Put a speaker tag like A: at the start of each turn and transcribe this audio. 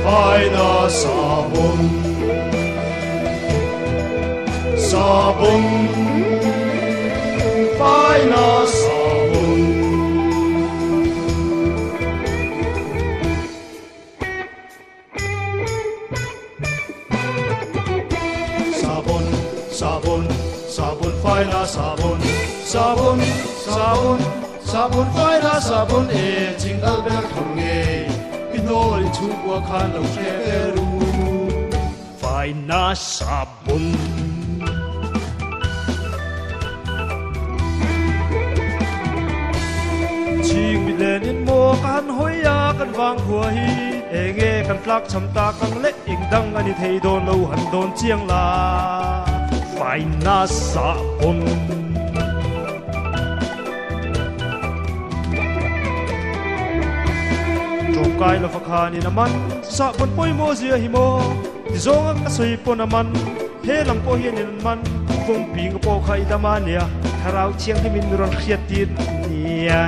A: phai na sabon sabon phai na sabon sabon sabon sabon phai na sabon sabon sabon sabon phai na sabon e jingle bell thong nge pinol chu kwa khan lo che ru phai na sabon ching mi lenin mo kan hoya kan wang hua hi enge kan tlak cham ta kang le ing dang ani thei don lo han don chiang la phai na sabon kai lo fakhani naman sa pon poi mo zia hi mo ti zong ang kasoi po naman he lang po hian in man kung ping po khai damania tharau chiang hi min ron khiat tin nia